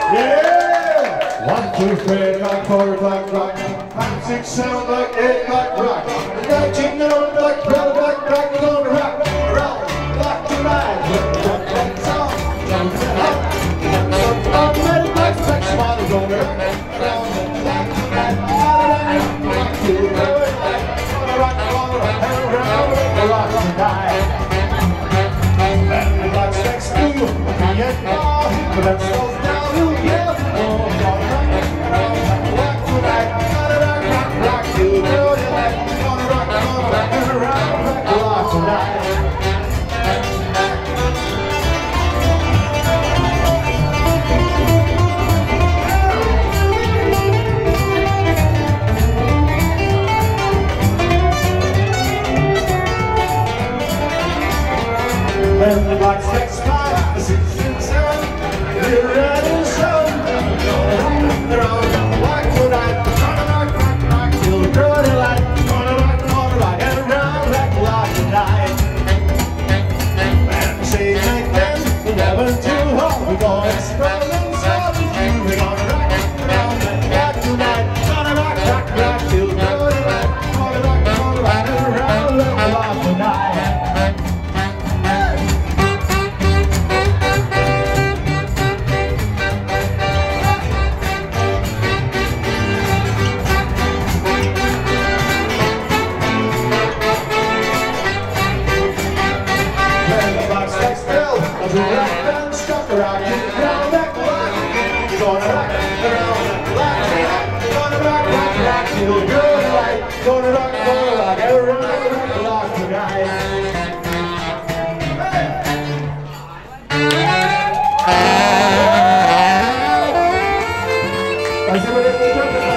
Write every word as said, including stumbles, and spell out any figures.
Yeah! One, two, three, like four, like rock. Five, six, seven, like eight, like rock. You got to jingle on like twelve, like rock. You're gonna rock, rock, rock tonight. Rock that song, jump it up. I'm ready, like sex, mother, gonna rock around the clock tonight. Rock till the good night. Gonna rock, gonna rock around the rock tonight. And like sex, too, yeah, but that's so down, you yeah. When the clock strikes five, six, and seven, you're ready to show. They're all gonna rock tonight. Gonna rock, rock, rock till the early light. Gonna rock, gonna rock and around like a lot tonight. And say take ten, never too hard. We're gonna explode and start with you. We're gonna rock around like a lot tonight. Gonna rock, rock, rock till the early light. Gonna rock, gonna rock and around like a lot tonight. Rock and stop around, you round that clock. You're gonna rock around the clock. You're gonna rock, rock, rock till the good light. Gonna rock, gonna rock around the clock tonight. Hey! I see what it is.